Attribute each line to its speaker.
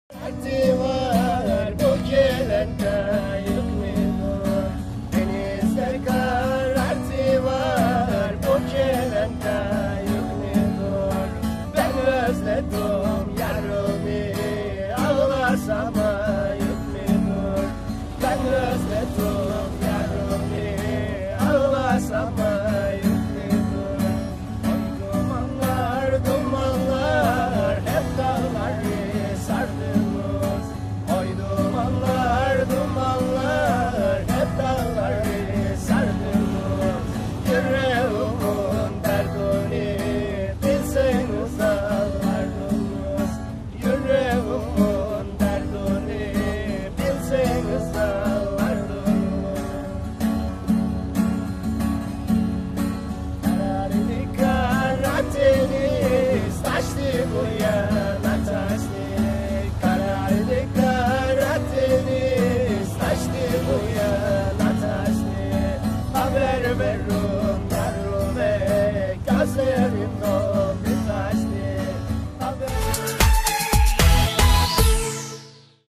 Speaker 1: Derdi var bu gelende yıkmıyor. Denizler karartı var bu gelende yıkmıyor. Ben özledim yarımı ağlarsam yıkmıyor. Ben özledim yarımı ağlarsam yıkmıyor. Dumanlar dumanlar hep dağları sardınız. Oy dumanlar dumanlar hep dağları sardınız. Yüreğimin derdini bilseniz ağlardınız. Yüreğimin derdini bilseniz ağlardınız. Kararlı Karadeniz taşlı bu yana taşlı. Kararlı Karadeniz taşlı bu yana taşlı. Haber verin yarime gözlerim.